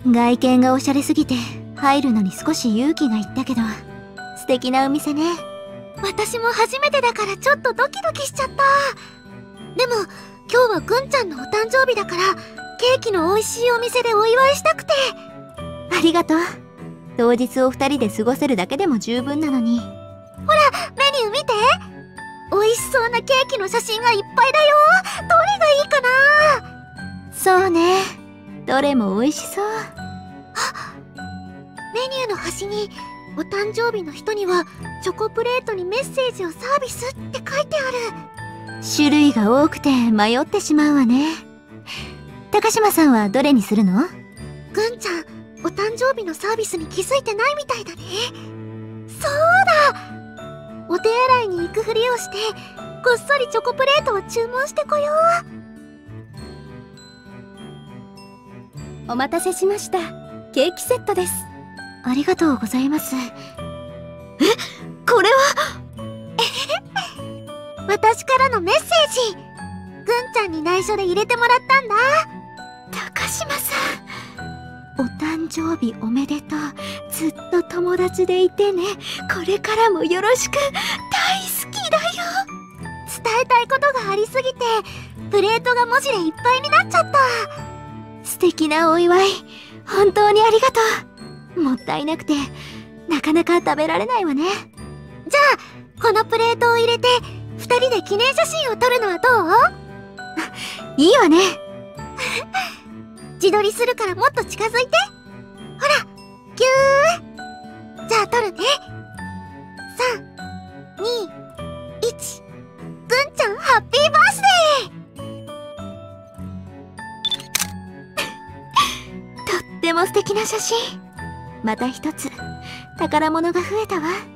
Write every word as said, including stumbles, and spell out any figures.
外見がおしゃれすぎて入るのに少し勇気がいったけど、素敵なお店ね。 私も初めてだからちょっとドキドキしちゃった。でも今日はぐんちゃんのお誕生日だからケーキの美味しいお店でお祝いしたくて。 ありがとう。当日お二人で過ごせるだけでも十分なのに。ほらメニュー見て。美味しそうなケーキの写真がいっぱいだよ。どれがいいかな。 そうね、どれも美味しそう。 あ、メニューの端にお誕生日の人にはチョコプレートにメッセージをサービスって書いてある。 種類が多くて迷ってしまうわね。高島さんはどれにするの？ ぐんちゃん、お誕生日のサービスに気づいてないみたいだね。そうだ、お手洗いに行くふりをしてこっそりチョコプレートを注文してこよう。お待たせしました。ケーキセットです。 ありがとうございます。え、 これは私からのメッセージ。ぐんちゃんに内緒で入れてもらったんだ。 高島さん、お誕生日おめでとう。ずっと友達でいてね。これからもよろしく。大好きだよ。 伝えたいことがありすぎてプレートが文字でいっぱいになっちゃった。 素敵なお祝い、本当にありがとう。もったいなくてなかなか食べられないわね。 じゃあこのプレートを入れてふたりで記念写真を撮るのはどう？いいわね。 自撮りするからもっと近づいて。ほら、ぎゅー。じゃあ撮るね。さん、に、いち。ぐんちゃんハッピーバースデーとっても素敵な写真。また一つ宝物が増えたわ。